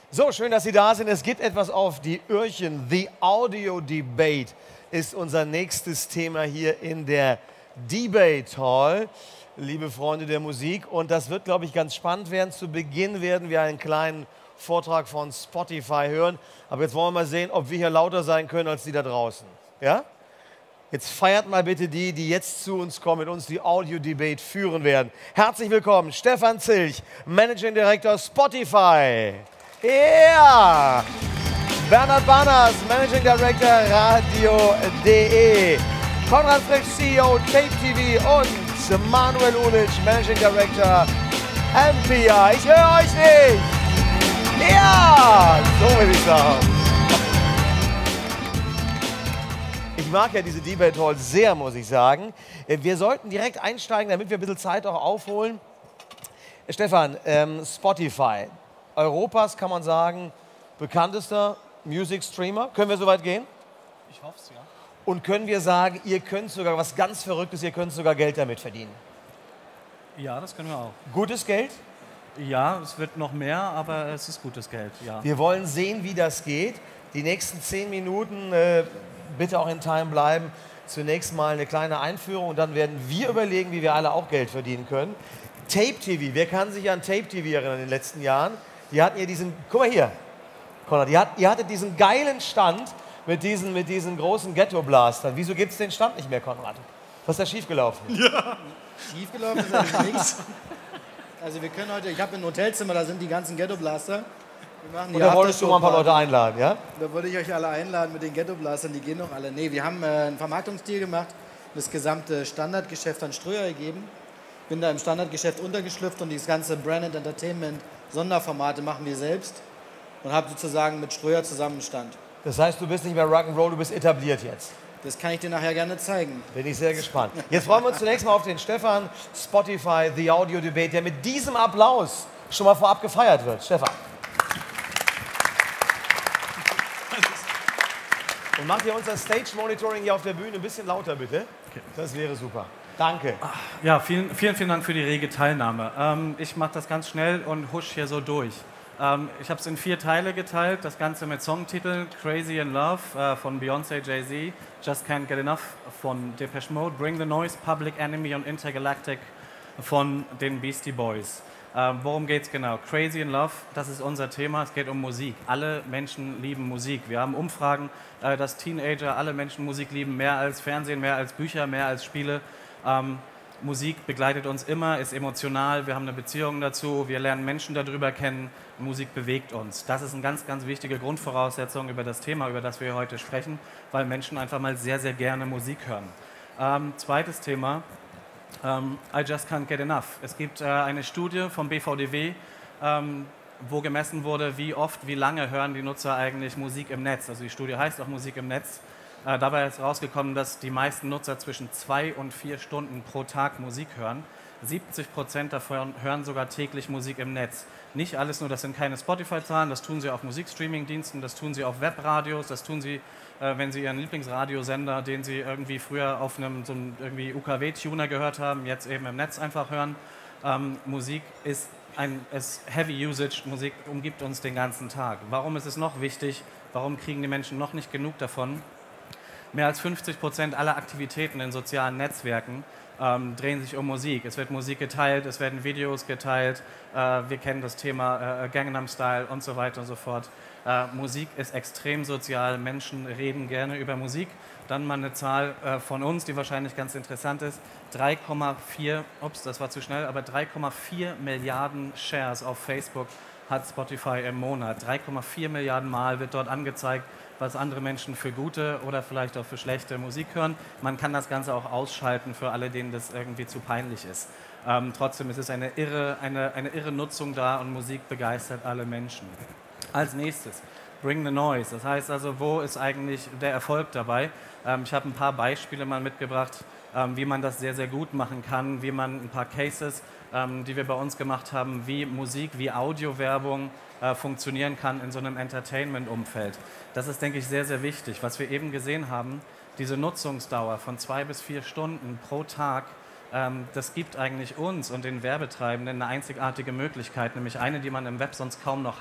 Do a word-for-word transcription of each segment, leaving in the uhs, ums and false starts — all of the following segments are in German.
So, schön, dass Sie da sind. Es gibt etwas auf die Öhrchen. The Audio Debate ist unser nächstes Thema hier in der Debate Hall, liebe Freunde der Musik. Und das wird, glaube ich, ganz spannend werden. Zu Beginn werden wir einen kleinen Vortrag von Spotify hören. Aber jetzt wollen wir mal sehen, ob wir hier lauter sein können als die da draußen. Ja? Jetzt feiert mal bitte die, die jetzt zu uns kommen, mit uns die Audio Debate führen werden. Herzlich willkommen, Stefan Zilch, Managing Director Spotify. Ja! Yeah. Bernhard Bahners, Managing Director Radio punkt de. Conrad Fritzsch, C E O Tape T V und Manuel Uhlitzsch, Managing Director Ampya. Ich höre euch nicht! Ja! So will ich sagen. Ich mag ja diese Debate Hall sehr, muss ich sagen. Wir sollten direkt einsteigen, damit wir ein bisschen Zeit auch aufholen. Stefan, ähm, Spotify, Europas, kann man sagen, bekanntester Music Streamer. Können wir so weit gehen? Ich hoffe es, ja. Und können wir sagen, ihr könnt sogar was ganz Verrücktes, ihr könnt sogar Geld damit verdienen? Ja, das können wir auch. Gutes Geld? Ja, es wird noch mehr, aber es ist gutes Geld, ja. Wir wollen sehen, wie das geht. Die nächsten zehn Minuten, äh, bitte auch in Time bleiben. Zunächst mal eine kleine Einführung und dann werden wir überlegen, wie wir alle auch Geld verdienen können. Tape T V, wer kann sich an Tape T V erinnern in den letzten Jahren? Die hatten ja diesen, guck mal hier, Conrad, ihr, hat, ihr hattet diesen geilen Stand mit diesen, mit diesen großen Ghetto-Blastern. Wieso gibt es den Stand nicht mehr, Conrad? Was ist da schiefgelaufen? Ja. Schiefgelaufen ist eigentlich nichts. Also wir können heute, ich habe ein Hotelzimmer, da sind die ganzen Ghetto-Blaster. Und da wolltest du mal ein paar Leute einladen, ja? Da wollte ich euch alle einladen mit den Ghetto-Blastern, die gehen noch alle. Nee, wir haben äh, einen Vermarktungsdeal gemacht, das gesamte Standardgeschäft an Ströer gegeben. Bin da im Standardgeschäft untergeschlüpft und das ganze Branded Entertainment Sonderformate machen wir selbst und habe sozusagen mit Ströer Zusammenstand. Das heißt, du bist nicht mehr Rock'n'Roll, du bist etabliert jetzt. Das kann ich dir nachher gerne zeigen. Bin ich sehr gespannt. Jetzt freuen wir uns zunächst mal auf den Stefan, Spotify, The Audio Debate, der mit diesem Applaus schon mal vorab gefeiert wird. Stefan. Und macht ihr unser Stage-Monitoring hier auf der Bühne ein bisschen lauter, bitte? Das wäre super. Danke. Ja, vielen, vielen, vielen Dank für die rege Teilnahme. Ähm, ich mache das ganz schnell und husch hier so durch. Ähm, ich habe es in vier Teile geteilt, das Ganze mit Songtiteln Crazy in Love äh, von Beyoncé, Jay-Z, Just Can't Get Enough von Depeche Mode, Bring the Noise, Public Enemy und Intergalactic von den Beastie Boys. Ähm, worum geht es genau? Crazy in Love, das ist unser Thema, es geht um Musik. Alle Menschen lieben Musik. Wir haben Umfragen, äh, dass Teenager, alle Menschen Musik lieben, mehr als Fernsehen, mehr als Bücher, mehr als Spiele. Ähm, Musik begleitet uns immer, ist emotional, wir haben eine Beziehung dazu, wir lernen Menschen darüber kennen, Musik bewegt uns. Das ist eine ganz, ganz wichtige Grundvoraussetzung über das Thema, über das wir heute sprechen, weil Menschen einfach mal sehr, sehr gerne Musik hören. Ähm, zweites Thema, ähm, I Just Can't Get Enough. Es gibt äh, eine Studie vom B V D W, ähm, wo gemessen wurde, wie oft, wie lange hören die Nutzer eigentlich Musik im Netz. Also die Studie heißt auch Musik im Netz. Äh, dabei ist rausgekommen, dass die meisten Nutzer zwischen zwei und vier Stunden pro Tag Musik hören. siebzig Prozent davon hören sogar täglich Musik im Netz. Nicht alles nur, das sind keine Spotify-Zahlen, das tun sie auf Musikstreaming-Diensten, das tun sie auf Webradios, das tun sie, äh, wenn sie ihren Lieblingsradiosender, den sie irgendwie früher auf einem so einem irgendwie U K W-Tuner gehört haben, jetzt eben im Netz einfach hören. Ähm, Musik ist ein ist Heavy Usage, Musik umgibt uns den ganzen Tag. Warum ist es noch wichtig? Warum kriegen die Menschen noch nicht genug davon? Mehr als fünfzig Prozent aller Aktivitäten in sozialen Netzwerken ähm, drehen sich um Musik. Es wird Musik geteilt, es werden Videos geteilt, äh, wir kennen das Thema äh, Gangnam Style und so weiter und so fort. Äh, Musik ist extrem sozial, Menschen reden gerne über Musik. Dann mal eine Zahl äh, von uns, die wahrscheinlich ganz interessant ist. drei Komma vier, ups, das war zu schnell, aber drei Komma vier Milliarden Shares auf Facebook hat Spotify im Monat. drei Komma vier Milliarden Mal wird dort angezeigt, was andere Menschen für gute oder vielleicht auch für schlechte Musik hören. Man kann das Ganze auch ausschalten für alle, denen das irgendwie zu peinlich ist. Ähm, trotzdem ist es eine irre, eine, eine irre Nutzung da und Musik begeistert alle Menschen. Als nächstes, Bring the Noise. Das heißt also, wo ist eigentlich der Erfolg dabei? Ähm, ich habe ein paar Beispiele mal mitgebracht, ähm, wie man das sehr, sehr gut machen kann, wie man ein paar Cases, ähm, die wir bei uns gemacht haben, wie Musik, wie Audiowerbung äh, funktionieren kann in so einem Entertainment-Umfeld. Das ist, denke ich, sehr, sehr wichtig. Was wir eben gesehen haben, diese Nutzungsdauer von zwei bis vier Stunden pro Tag, ähm, das gibt eigentlich uns und den Werbetreibenden eine einzigartige Möglichkeit, nämlich eine, die man im Web sonst kaum noch hat.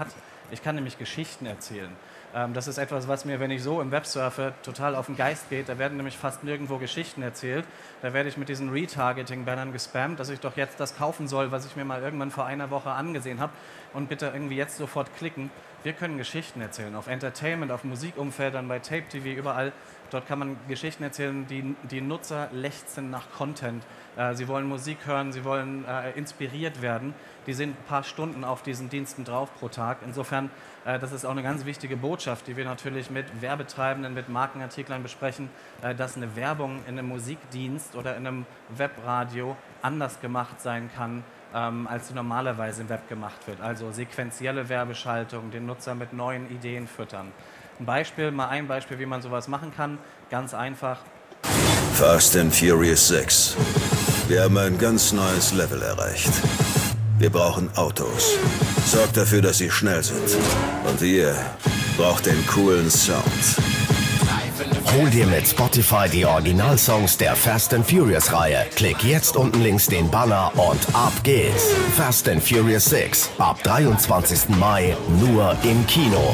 Ich kann nämlich Geschichten erzählen. Ähm, das ist etwas, was mir, wenn ich so im Web surfe, total auf den Geist geht. Da werden nämlich fast nirgendwo Geschichten erzählt. Da werde ich mit diesen Retargeting-Bannern gespammt, dass ich doch jetzt das kaufen soll, was ich mir mal irgendwann vor einer Woche angesehen habe und bitte irgendwie jetzt sofort klicken. Wir können Geschichten erzählen, auf Entertainment, auf Musikumfeldern, bei Tape-T V, überall. Dort kann man Geschichten erzählen, die, die Nutzer lechzen nach Content. Äh, sie wollen Musik hören, sie wollen äh, inspiriert werden. Die sind ein paar Stunden auf diesen Diensten drauf pro Tag. Insofern, äh, das ist auch eine ganz wichtige Botschaft, die wir natürlich mit Werbetreibenden, mit Markenartiklern besprechen, äh, dass eine Werbung in einem Musikdienst oder in einem Webradio anders gemacht sein kann, ähm, als sie normalerweise im Web gemacht wird. Also sequentielle Werbeschaltung, den Nutzer mit neuen Ideen füttern. Ein Beispiel, mal ein Beispiel, wie man sowas machen kann, ganz einfach. Fast and Furious sechs. Wir haben ein ganz neues Level erreicht. Wir brauchen Autos. Sorgt dafür, dass sie schnell sind. Und ihr braucht den coolen Sound. Hol dir mit Spotify die Originalsongs der Fast and Furious Reihe. Klick jetzt unten links den Banner und ab geht's. Fast and Furious sechs. Ab dreiundzwanzigsten Mai nur im Kino.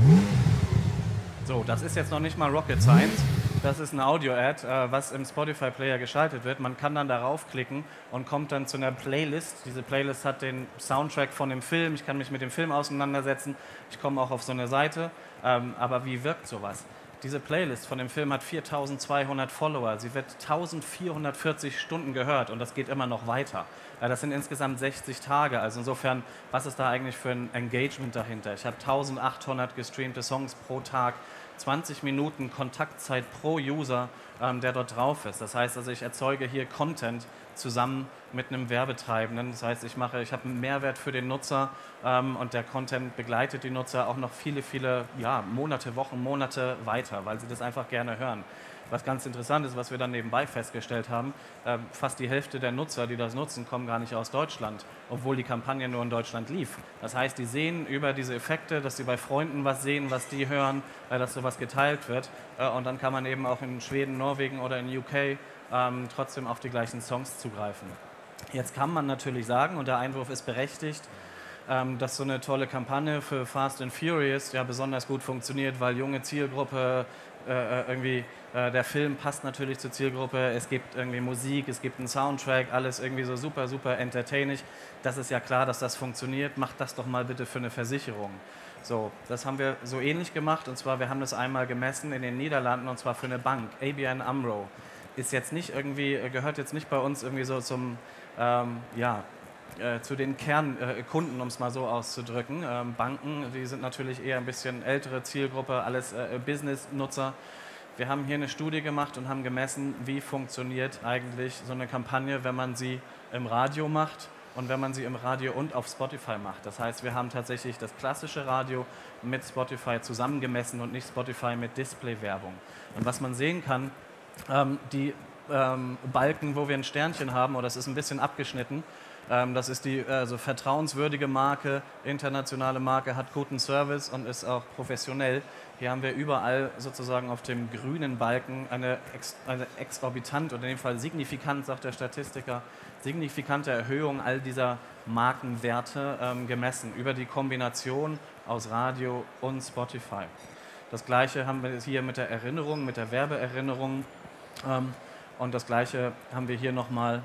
So, das ist jetzt noch nicht mal Rocket Science. Das ist eine Audio-Ad, äh, was im Spotify-Player geschaltet wird. Man kann dann darauf klicken und kommt dann zu einer Playlist. Diese Playlist hat den Soundtrack von dem Film. Ich kann mich mit dem Film auseinandersetzen. Ich komme auch auf so eine Seite. Ähm, aber wie wirkt sowas? Diese Playlist von dem Film hat viertausendzweihundert Follower. Sie wird eintausendvierhundertvierzig Stunden gehört und das geht immer noch weiter. Das sind insgesamt sechzig Tage. Also insofern, was ist da eigentlich für ein Engagement dahinter? Ich habe eintausendachthundert gestreamte Songs pro Tag, zwanzig Minuten Kontaktzeit pro User, ähm, der dort drauf ist. Das heißt also, ich erzeuge hier Content zusammen mit einem Werbetreibenden. Das heißt, ich mache, ich habe einen Mehrwert für den Nutzer ähm, und der Content begleitet die Nutzer auch noch viele, viele ja, Monate, Wochen, Monate weiter, weil sie das einfach gerne hören. Was ganz interessant ist, was wir dann nebenbei festgestellt haben, äh, fast die Hälfte der Nutzer, die das nutzen, kommen gar nicht aus Deutschland, obwohl die Kampagne nur in Deutschland lief. Das heißt, die sehen über diese Effekte, dass sie bei Freunden was sehen, was die hören, äh, dass sowas geteilt wird. Äh, und dann kann man eben auch in Schweden, Norwegen oder in U K ähm, trotzdem auf die gleichen Songs zugreifen. Jetzt kann man natürlich sagen, und der Einwurf ist berechtigt, ähm, dass so eine tolle Kampagne für Fast and Furious ja besonders gut funktioniert, weil junge Zielgruppe, äh, irgendwie äh, der Film passt natürlich zur Zielgruppe, es gibt irgendwie Musik, es gibt einen Soundtrack, alles irgendwie so super, super entertaining. Das ist ja klar, dass das funktioniert. Macht das doch mal bitte für eine Versicherung. So, das haben wir so ähnlich gemacht, und zwar, wir haben das einmal gemessen in den Niederlanden, und zwar für eine Bank, A B N AMRO. Ist jetzt nicht irgendwie, gehört jetzt nicht bei uns irgendwie so zum, ähm, ja, äh, zu den Kernkunden, äh, um es mal so auszudrücken. Ähm, Banken, die sind natürlich eher ein bisschen ältere Zielgruppe, alles äh, Business-Nutzer. Wir haben hier eine Studie gemacht und haben gemessen, wie funktioniert eigentlich so eine Kampagne, wenn man sie im Radio macht und wenn man sie im Radio und auf Spotify macht. Das heißt, wir haben tatsächlich das klassische Radio mit Spotify zusammengemessen und nicht Spotify mit Display-Werbung. Und was man sehen kann, ähm, die ähm, Balken, wo wir ein Sternchen haben, oder es ist ein bisschen abgeschnitten, ähm, das ist die also vertrauenswürdige Marke, internationale Marke, hat guten Service und ist auch professionell. Hier haben wir überall sozusagen auf dem grünen Balken eine, ex, eine exorbitant, oder in dem Fall signifikant, sagt der Statistiker, signifikante Erhöhung all dieser Markenwerte ähm, gemessen über die Kombination aus Radio und Spotify. Das Gleiche haben wir hier mit der Erinnerung, mit der Werbeerinnerung, ähm, und das Gleiche haben wir hier nochmal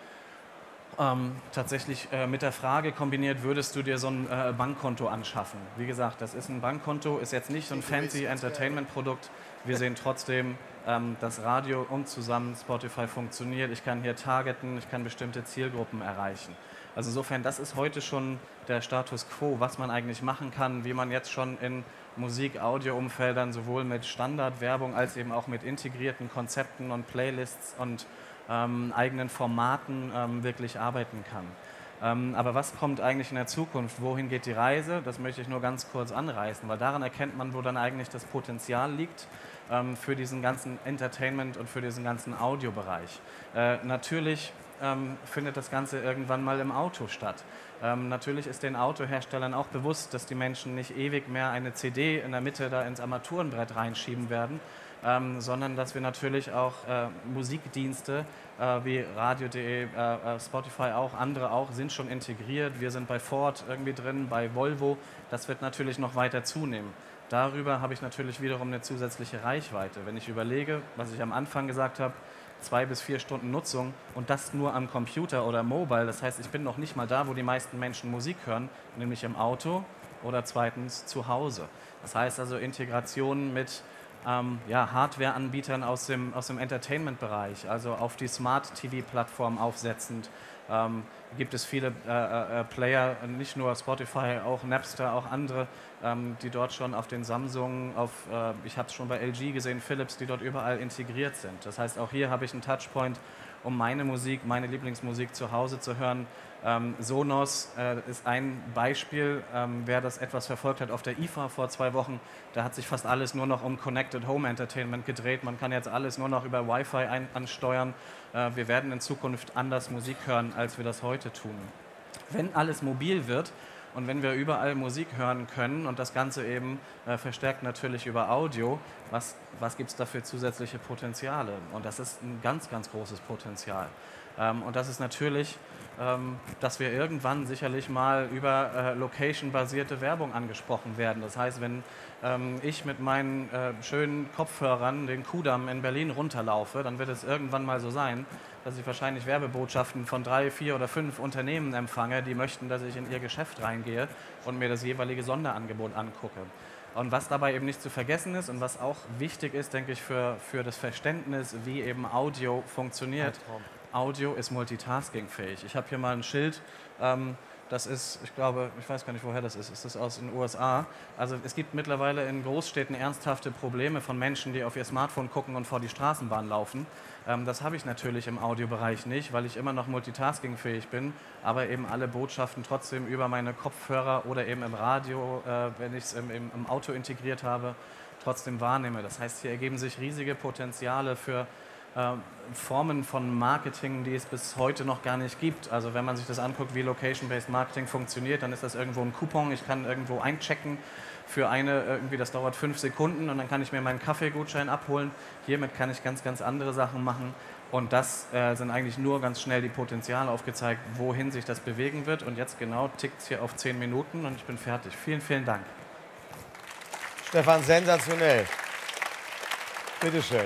ähm, tatsächlich äh, mit der Frage kombiniert, würdest du dir so ein äh, Bankkonto anschaffen? Wie gesagt, das ist ein Bankkonto, ist jetzt nicht so ein fancy Entertainment-Produkt. Wir sehen trotzdem, ähm, dass Radio und zusammen Spotify funktioniert. Ich kann hier targeten, ich kann bestimmte Zielgruppen erreichen. Also insofern, das ist heute schon der Status quo, was man eigentlich machen kann, wie man jetzt schon in Musik-Audio-Umfeldern sowohl mit Standardwerbung als eben auch mit integrierten Konzepten und Playlists und ähm, eigenen Formaten ähm, wirklich arbeiten kann. Ähm, aber was kommt eigentlich in der Zukunft? Wohin geht die Reise? Das möchte ich nur ganz kurz anreißen, weil daran erkennt man, wo dann eigentlich das Potenzial liegt ähm, für diesen ganzen Entertainment und für diesen ganzen Audiobereich. Äh, natürlich ähm, findet das Ganze irgendwann mal im Auto statt. Ähm, natürlich ist den Autoherstellern auch bewusst, dass die Menschen nicht ewig mehr eine C D in der Mitte da ins Armaturenbrett reinschieben werden, ähm, sondern dass wir natürlich auch äh, Musikdienste äh, wie radio punkt de, äh, Spotify auch, andere auch, sind schon integriert. Wir sind bei Ford irgendwie drin, bei Volvo. Das wird natürlich noch weiter zunehmen. Darüber habe ich natürlich wiederum eine zusätzliche Reichweite. Wenn ich überlege, was ich am Anfang gesagt habe, zwei bis vier Stunden Nutzung und das nur am Computer oder Mobile. Das heißt, ich bin noch nicht mal da, wo die meisten Menschen Musik hören, nämlich im Auto oder zweitens zu Hause. Das heißt also Integration mit ähm, ja, Hardware-Anbietern aus dem, aus dem Entertainment-Bereich, also auf die Smart-T V-Plattform aufsetzend. Ähm, gibt es viele äh, äh, Player, nicht nur Spotify, auch Napster, auch andere, ähm, die dort schon auf den Samsung, auf, äh, ich habe es schon bei L G gesehen, Philips, die dort überall integriert sind. Das heißt, auch hier habe ich einen Touchpoint, um meine Musik, meine Lieblingsmusik zu Hause zu hören. Ähm, Sonos äh, ist ein Beispiel, ähm, wer das etwas verfolgt hat auf der I F A vor zwei Wochen, da hat sich fast alles nur noch um Connected Home Entertainment gedreht. Man kann jetzt alles nur noch über Wi-Fi ein ansteuern. Äh, wir werden in Zukunft anders Musik hören, als wir das heute tun. Wenn alles mobil wird und wenn wir überall Musik hören können und das Ganze eben äh, verstärkt natürlich über Audio, was, was gibt es da für zusätzliche Potenziale? Und das ist ein ganz, ganz großes Potenzial. Ähm, und das ist natürlich, ähm, dass wir irgendwann sicherlich mal über äh, Location-basierte Werbung angesprochen werden. Das heißt, wenn ähm, ich mit meinen äh, schönen Kopfhörern den Kudamm in Berlin runterlaufe, dann wird es irgendwann mal so sein, dass ich wahrscheinlich Werbebotschaften von drei, vier oder fünf Unternehmen empfange, die möchten, dass ich in ihr Geschäft reingehe und mir das jeweilige Sonderangebot angucke. Und was dabei eben nicht zu vergessen ist und was auch wichtig ist, denke ich, für, für das Verständnis, wie eben Audio funktioniert. Audio ist multitaskingfähig. Ich habe hier mal ein Schild, ähm, das ist, ich glaube, ich weiß gar nicht, woher das ist, ist das aus den U S A? Also es gibt mittlerweile in Großstädten ernsthafte Probleme von Menschen, die auf ihr Smartphone gucken und vor die Straßenbahn laufen. Ähm, das habe ich natürlich im Audiobereich nicht, weil ich immer noch multitaskingfähig bin, aber eben alle Botschaften trotzdem über meine Kopfhörer oder eben im Radio, äh, wenn ich es im, im, im Auto integriert habe, trotzdem wahrnehme. Das heißt, hier ergeben sich riesige Potenziale für äh, Formen von Marketing, die es bis heute noch gar nicht gibt. Also wenn man sich das anguckt, wie Location-Based Marketing funktioniert, dann ist das irgendwo ein Coupon, ich kann irgendwo einchecken für eine, irgendwie das dauert fünf Sekunden und dann kann ich mir meinen Kaffeegutschein abholen. Hiermit kann ich ganz, ganz andere Sachen machen und das äh, sind eigentlich nur ganz schnell die Potenziale aufgezeigt, wohin sich das bewegen wird und jetzt genau tickt es hier auf zehn Minuten und ich bin fertig. Vielen, vielen Dank. Stefan, sensationell. Bitteschön.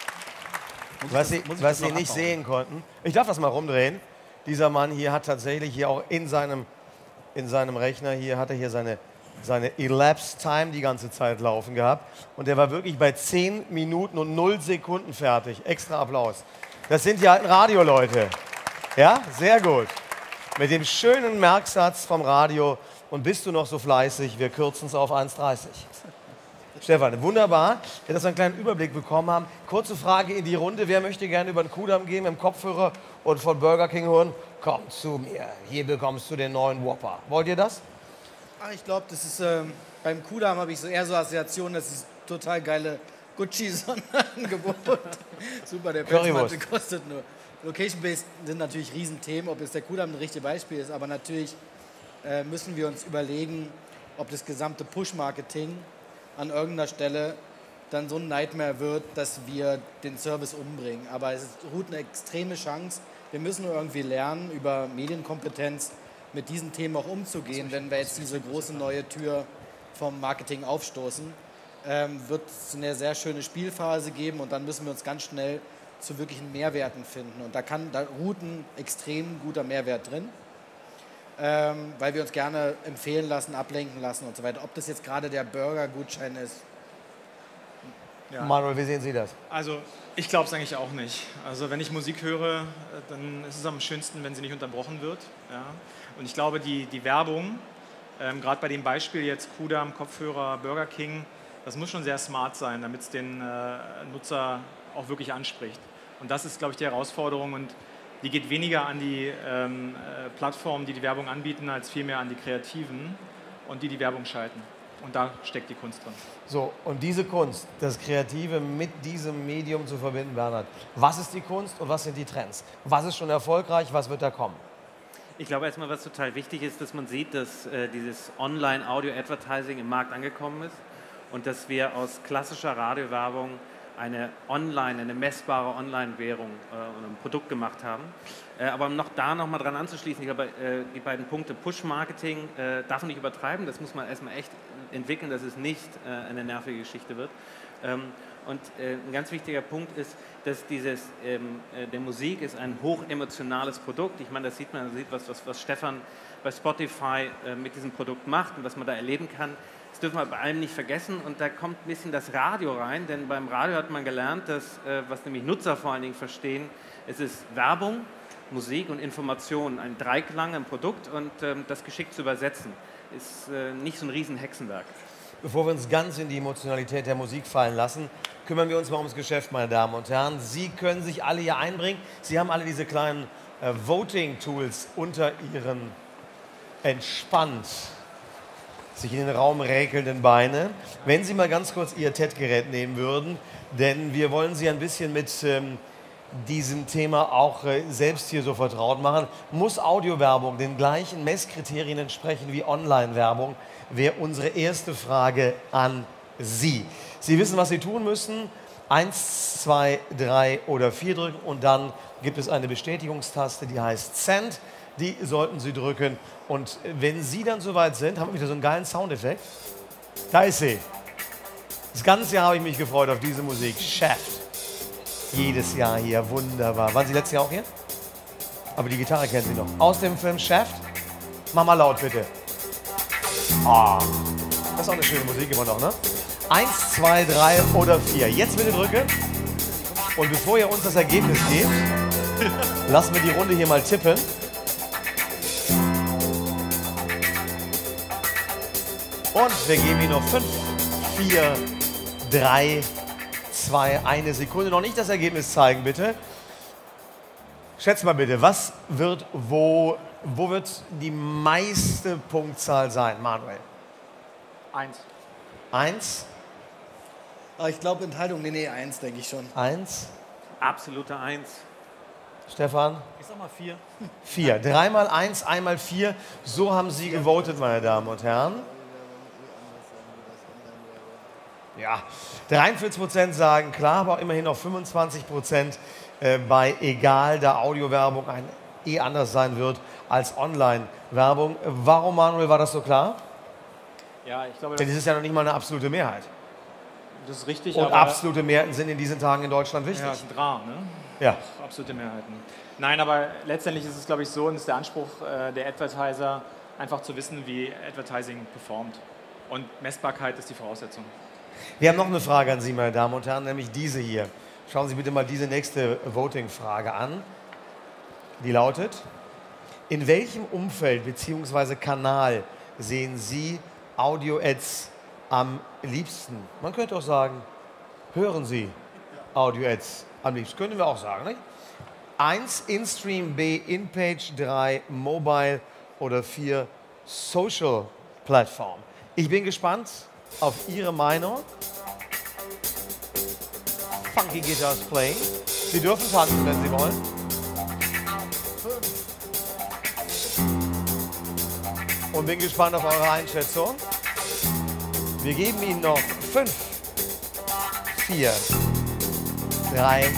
Was Sie, was Sie nicht sehen konnten, ich darf das mal rumdrehen, dieser Mann hier hat tatsächlich hier auch in seinem, in seinem Rechner, hier hat er hier seine, seine Elapsed Time die ganze Zeit laufen gehabt und der war wirklich bei zehn Minuten und null Sekunden fertig. Extra Applaus. Das sind die alten Radioleute. Ja, sehr gut. Mit dem schönen Merksatz vom Radio und bist du noch so fleißig, wir kürzen es auf eins dreißig. Stefan, wunderbar, dass wir einen kleinen Überblick bekommen haben. Kurze Frage in die Runde. Wer möchte gerne über den Kudamm gehen mit dem Kopfhörer und von Burger King hören? Komm zu mir, hier bekommst du den neuen Whopper. Wollt ihr das? Ach, ich glaube, das ist, ähm, beim Kudamm habe ich so eher so Assoziationen, das ist total geile Gucci-Sonderangebot. Super, der Pelzmantel kostet nur. Location-Based sind natürlich Riesenthemen, ob jetzt der Kudamm ein richtiges Beispiel ist, aber natürlich äh, müssen wir uns überlegen, ob das gesamte Push-Marketing an irgendeiner Stelle dann so ein Nightmare wird, dass wir den Service umbringen. Aber es ruht eine extreme Chance. Wir müssen nur irgendwie lernen, über Medienkompetenz mit diesen Themen auch umzugehen. Wenn wir jetzt diese große neue Tür vom Marketing aufstoßen, ähm, wird es eine sehr schöne Spielphase geben und dann müssen wir uns ganz schnell zu wirklichen Mehrwerten finden. Und da, kann, da ruht ein extrem guter Mehrwert drin. Ähm, weil wir uns gerne empfehlen lassen, ablenken lassen und so weiter. Ob das jetzt gerade der Burger-Gutschein ist. Ja. Manuel, wie sehen Sie das? Also ich glaube es eigentlich auch nicht. Also wenn ich Musik höre, dann ist es am schönsten, wenn sie nicht unterbrochen wird. Ja? Und ich glaube, die, die Werbung, ähm, gerade bei dem Beispiel jetzt Kudamm, Kopfhörer, Burger King, das muss schon sehr smart sein, damit es den äh, Nutzer auch wirklich anspricht. Und das ist, glaube ich, die Herausforderung und die geht weniger an die ähm, äh, Plattformen, die die Werbung anbieten, als vielmehr an die Kreativen und die die Werbung schalten. Und da steckt die Kunst drin. So, und diese Kunst, das Kreative mit diesem Medium zu verbinden, Bernhard, was ist die Kunst und was sind die Trends? Was ist schon erfolgreich, was wird da kommen? Ich glaube erstmal, was total wichtig ist, dass man sieht, dass äh, dieses Online-Audio-Advertising im Markt angekommen ist und dass wir aus klassischer Radiowerbung eine Online, eine messbare Online-Währung äh, oder ein Produkt gemacht haben. Äh, aber um noch da noch mal dran anzuschließen, ich glaube, äh, die beiden Punkte Push-Marketing äh, darf man nicht übertreiben, das muss man erstmal echt entwickeln, dass es nicht äh, eine nervige Geschichte wird. Ähm, und äh, ein ganz wichtiger Punkt ist, dass dieses, ähm, äh, der Musik ist ein hochemotionales Produkt. Ich meine, das sieht man, das sieht was, was, was Stefan bei Spotify äh, mit diesem Produkt macht und was man da erleben kann. Das dürfen wir bei allem nicht vergessen und da kommt ein bisschen das Radio rein, denn beim Radio hat man gelernt, dass, äh, was nämlich Nutzer vor allen Dingen verstehen, es ist Werbung, Musik und Information, ein Dreiklang im Produkt und ähm, das geschickt zu übersetzen, ist äh, nicht so ein riesen Hexenwerk. Bevor wir uns ganz in die Emotionalität der Musik fallen lassen, kümmern wir uns mal ums Geschäft, meine Damen und Herren. Sie können sich alle hier einbringen. Sie haben alle diese kleinen äh, Voting-Tools unter Ihren entspannt sich in den Raum räkelnden Beine. Wenn Sie mal ganz kurz Ihr T E D-Gerät nehmen würden, denn wir wollen Sie ein bisschen mit ähm, diesem Thema auch äh, selbst hier so vertraut machen. Muss Audiowerbung den gleichen Messkriterien entsprechen wie Online-Werbung? Wäre unsere erste Frage an Sie. Sie wissen, was Sie tun müssen. Eins, zwei, drei oder vier drücken und dann gibt es eine Bestätigungstaste, die heißt Send. Die sollten Sie drücken und wenn Sie dann soweit sind, haben wir wieder so einen geilen Soundeffekt. Da ist sie. Das ganze Jahr habe ich mich gefreut auf diese Musik. Chef. Jedes Jahr hier, wunderbar. Waren Sie letztes Jahr auch hier? Aber die Gitarre kennen Sie noch. Aus dem Film Chef. Mach mal laut, bitte. Oh, das ist auch eine schöne Musik immer noch, ne? Eins, zwei, drei oder vier. Jetzt bitte drücken. Und bevor ihr uns das Ergebnis gebt, lassen wir die Runde hier mal tippen. Und wir geben Ihnen noch fünf, vier, drei, zwei, eine Sekunde. Noch nicht das Ergebnis zeigen, bitte. Schätzt mal bitte, was wird wo, wo wird die meiste Punktzahl sein, Manuel? Eins. Eins? Aber ich glaube Enthaltung, nee, nee, eins, denke ich schon. Eins? Absolute Eins. Stefan? Ich sag mal vier. Vier. Dreimal eins, einmal vier. So haben Sie gewotet, meine Damen und Herren. Ja, dreiundvierzig Prozent sagen klar, aber auch immerhin noch fünfundzwanzig Prozent äh, bei egal, da Audiowerbung ein eh anders sein wird als Online-Werbung. Warum, Manuel, war das so klar? Ja, ich glaube, Denn das, das ist ja noch nicht mal eine absolute Mehrheit. das ist richtig. Und aber absolute Mehrheiten sind in diesen Tagen in Deutschland wichtig. ja, das sind rar, ne? Ja. Absolute Mehrheiten. Nein, aber letztendlich ist es, glaube ich, so, und ist der Anspruch äh, der Advertiser, einfach zu wissen, wie Advertising performt. Und Messbarkeit ist die Voraussetzung. Wir haben noch eine Frage an Sie, meine Damen und Herren, nämlich diese hier. Schauen Sie bitte mal diese nächste Voting-Frage an. Die lautet: In welchem Umfeld bzw. Kanal sehen Sie Audio-Ads am liebsten? Man könnte auch sagen, hören Sie Audio-Ads am liebsten. Können wir auch sagen, nicht? Eins, In-Stream, B, In-Page, drei, Mobile oder vier, Social-Plattform. Ich bin gespannt auf Ihre Meinung. Funky Guitars playing. Sie dürfen tanzen, wenn Sie wollen. Und bin gespannt auf eure Einschätzung. Wir geben Ihnen noch fünf, vier, drei,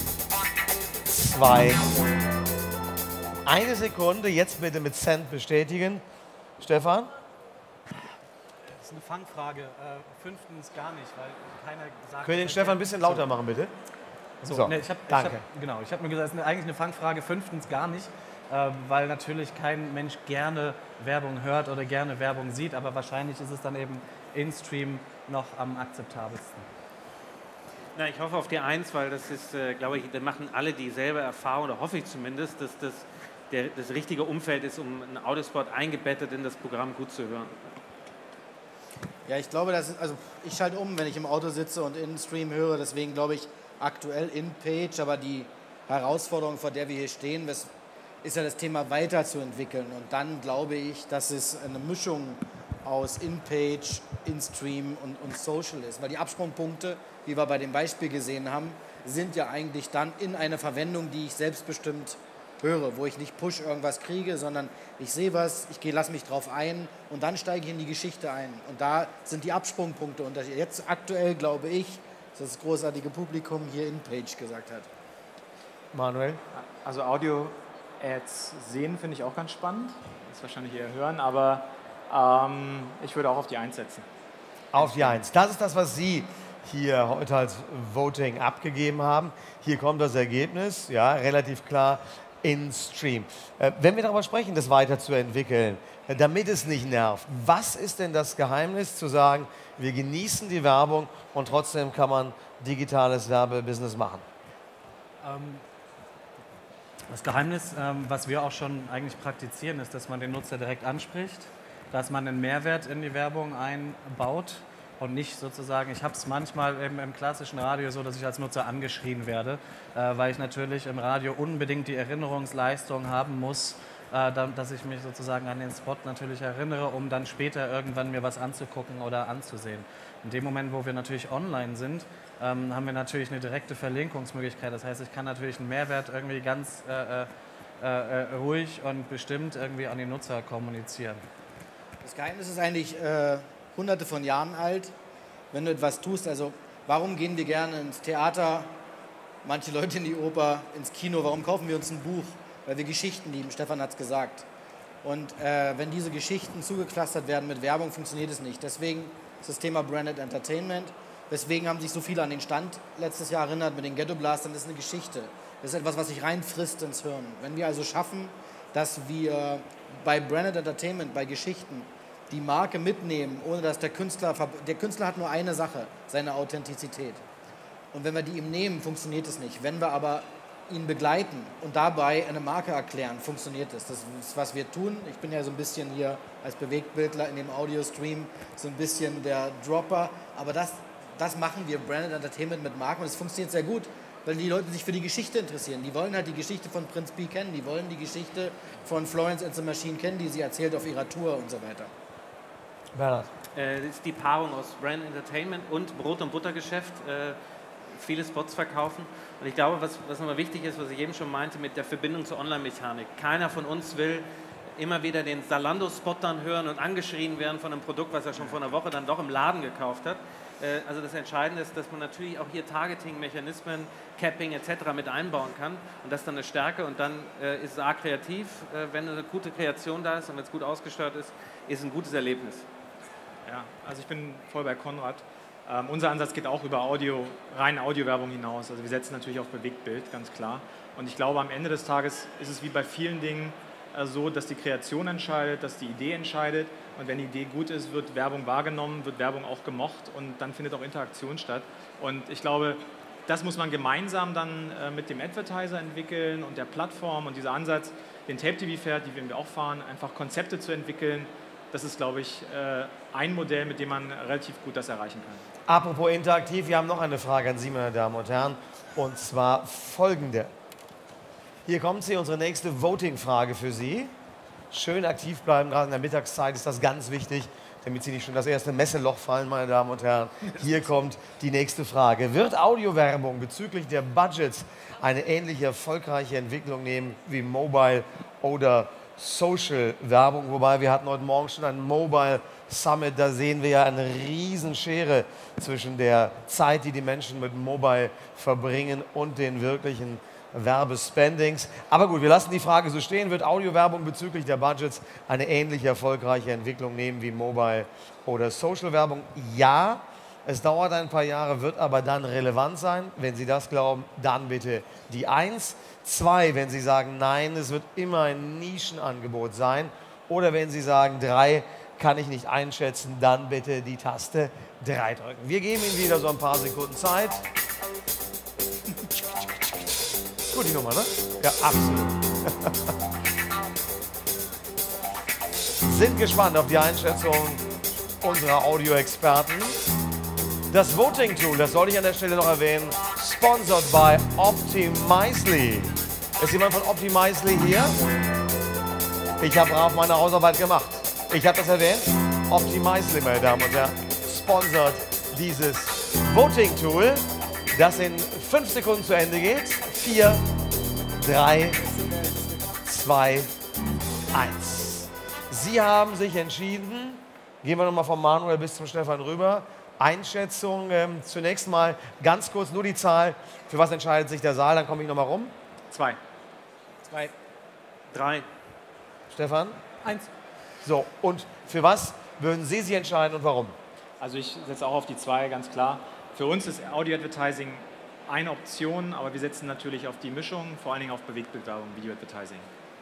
zwei, eine Sekunde. Jetzt bitte mit Send bestätigen. Stefan? Das ist eine Fangfrage. Äh, fünftens gar nicht, weil keiner sagt... Können wir den Stefan ein bisschen lauter machen, bitte? So, So, nee, ich hab, danke. Ich hab, genau, ich habe mir gesagt, es ist eigentlich eine Fangfrage. Fünftens gar nicht, äh, weil natürlich kein Mensch gerne Werbung hört oder gerne Werbung sieht, aber wahrscheinlich ist es dann eben in-Stream noch am akzeptabelsten. Na, ich hoffe auf die Eins, weil das ist, äh, glaube ich, da machen alle dieselbe Erfahrung, oder hoffe ich zumindest, dass das der, das richtige Umfeld ist, um einen Audiospot eingebettet in das Programm gut zu hören. Ja, ich glaube, das ist, also ich schalte um, wenn ich im Auto sitze und In-Stream höre, deswegen glaube ich aktuell In-Page, aber die Herausforderung, vor der wir hier stehen, ist ja das Thema weiterzuentwickeln und dann glaube ich, dass es eine Mischung aus In-Page, In-Stream und, und Social ist, weil die Absprungpunkte, wie wir bei dem Beispiel gesehen haben, sind ja eigentlich dann in eine Verwendung, die ich selbstbestimmt höre, wo ich nicht Push irgendwas kriege, sondern ich sehe was, ich lasse mich drauf ein und dann steige ich in die Geschichte ein. Und da sind die Absprungpunkte unterschiedlich. Jetzt aktuell glaube ich, das das großartige Publikum hier in Page gesagt hat. Manuel? Also Audio-Ads sehen finde ich auch ganz spannend. Das ist wahrscheinlich eher hören, aber ähm, ich würde auch auf die eins setzen. Auf die eins. Das ist das, was Sie hier heute als Voting abgegeben haben. Hier kommt das Ergebnis, ja, relativ klar in Stream. Äh, wenn wir darüber sprechen, das weiterzuentwickeln, äh, damit es nicht nervt, was ist denn das Geheimnis zu sagen, wir genießen die Werbung und trotzdem kann man digitales Werbebusiness machen? Ähm, das Geheimnis, ähm, was wir auch schon eigentlich praktizieren, ist, dass man den Nutzer direkt anspricht, dass man einen Mehrwert in die Werbung einbaut und nicht sozusagen, ich habe es manchmal im, im klassischen Radio so, dass ich als Nutzer angeschrien werde, äh, weil ich natürlich im Radio unbedingt die Erinnerungsleistung haben muss, äh, da, dass ich mich sozusagen an den Spot natürlich erinnere, um dann später irgendwann mir was anzugucken oder anzusehen. In dem Moment, wo wir natürlich online sind, ähm, haben wir natürlich eine direkte Verlinkungsmöglichkeit. Das heißt, ich kann natürlich einen Mehrwert irgendwie ganz äh, äh, äh, ruhig und bestimmt irgendwie an die Nutzer kommunizieren. Das Geheimnis ist eigentlich äh, hunderte von Jahren alt, wenn du etwas tust. Also warum gehen wir gerne ins Theater, manche Leute in die Oper, ins Kino, warum kaufen wir uns ein Buch? Weil wir Geschichten lieben, Stefan hat es gesagt. Und äh, wenn diese Geschichten zugeklustert werden mit Werbung, funktioniert es nicht. Deswegen ist das Thema Branded Entertainment. Deswegen haben sich so viele an den Stand letztes Jahr erinnert mit den Ghetto Blastern. Das ist eine Geschichte. Das ist etwas, was sich reinfrisst ins Hirn. Wenn wir also schaffen, dass wir bei Branded Entertainment, bei Geschichten, die Marke mitnehmen, ohne dass der Künstler, der Künstler hat nur eine Sache, seine Authentizität. Und wenn wir die ihm nehmen, funktioniert es nicht. Wenn wir aber ihn begleiten und dabei eine Marke erklären, funktioniert es. Das ist, was wir tun. Ich bin ja so ein bisschen hier als Bewegtbildler in dem Audio-Stream so ein bisschen der Dropper. Aber das, das machen wir, Branded Entertainment mit Marken. Und es funktioniert sehr gut, weil die Leute sich für die Geschichte interessieren. Die wollen halt die Geschichte von Prinz Pi kennen. Die wollen die Geschichte von Florence and the Machine kennen, die sie erzählt auf ihrer Tour und so weiter. Bernhard. Äh, das ist die Paarung aus Brand Entertainment und Brot- und Buttergeschäft. Äh, viele Spots verkaufen. Und ich glaube, was, was nochmal wichtig ist, was ich eben schon meinte, mit der Verbindung zur Online-Mechanik. Keiner von uns will immer wieder den Zalando-Spot dann hören und angeschrien werden von einem Produkt, was er schon vor einer Woche dann doch im Laden gekauft hat. Äh, also das Entscheidende ist, dass man natürlich auch hier Targeting-Mechanismen, Capping et cetera mit einbauen kann. Und das ist dann eine Stärke. Und dann äh, ist es A, kreativ. Äh, wenn eine gute Kreation da ist und wenn es gut ausgesteuert ist, ist es ein gutes Erlebnis. Ja, also ich bin voll bei Konrad. Ähm, unser Ansatz geht auch über Audio, reine Audiowerbung hinaus. Also wir setzen natürlich auf Bewegtbild, ganz klar. Und ich glaube, am Ende des Tages ist es wie bei vielen Dingen äh, so, dass die Kreation entscheidet, dass die Idee entscheidet. Und wenn die Idee gut ist, wird Werbung wahrgenommen, wird Werbung auch gemocht und dann findet auch Interaktion statt. Und ich glaube, das muss man gemeinsam dann äh, mit dem Advertiser entwickeln und der Plattform. Und dieser Ansatz, den Tape-T V fährt, die wir auch fahren, einfach Konzepte zu entwickeln, das ist, glaube ich, äh, ein Modell, mit dem man relativ gut das erreichen kann. Apropos interaktiv, wir haben noch eine Frage an Sie, meine Damen und Herren, und zwar folgende. Hier kommt sie, unsere nächste Voting-Frage für Sie. Schön aktiv bleiben, gerade in der Mittagszeit ist das ganz wichtig, damit Sie nicht schon das erste Messeloch fallen, meine Damen und Herren. Hier kommt die nächste Frage. Wird Audiowerbung bezüglich der Budgets eine ähnliche erfolgreiche Entwicklung nehmen wie Mobile oder Social-Werbung? Wobei wir hatten heute Morgen schon ein Mobile Summit, da sehen wir ja eine Riesenschere zwischen der Zeit, die die Menschen mit Mobile verbringen und den wirklichen Werbespendings. Aber gut, wir lassen die Frage so stehen. Wird Audiowerbung bezüglich der Budgets eine ähnlich erfolgreiche Entwicklung nehmen wie Mobile oder Social-Werbung? Ja, es dauert ein paar Jahre, wird aber dann relevant sein. Wenn Sie das glauben, dann bitte die eins. Zwei, wenn Sie sagen, nein, es wird immer ein Nischenangebot sein. Oder wenn Sie sagen, drei, kann ich nicht einschätzen, dann bitte die Taste drei drücken. Wir geben Ihnen wieder so ein paar Sekunden Zeit. Gut, die Nummer, ne? Ja, absolut. Sind gespannt auf die Einschätzung unserer Audio-Experten. Das Voting-Tool, das soll ich an der Stelle noch erwähnen, sponsored by Optimizely. Ist jemand von Optimizely hier? Ich habe brav meine Hausarbeit gemacht. Ich habe das erwähnt. Optimizely, meine Damen und Herren, sponsert dieses Voting-Tool, das in fünf Sekunden zu Ende geht. Vier, drei, zwei, eins. Sie haben sich entschieden, gehen wir nochmal von Manuel bis zum Stefan rüber, Einschätzung. Ähm, zunächst mal ganz kurz nur die Zahl. Für was entscheidet sich der Saal? Dann komme ich nochmal rum. Zwei. Zwei. Drei. Stefan? Eins. So, und für was würden Sie sich entscheiden und warum? Also ich setze auch auf die zwei, ganz klar. Für uns ist Audio-Advertising eine Option, aber wir setzen natürlich auf die Mischung, vor allen Dingen auf Bewegtbildwerbung, Video-Advertising.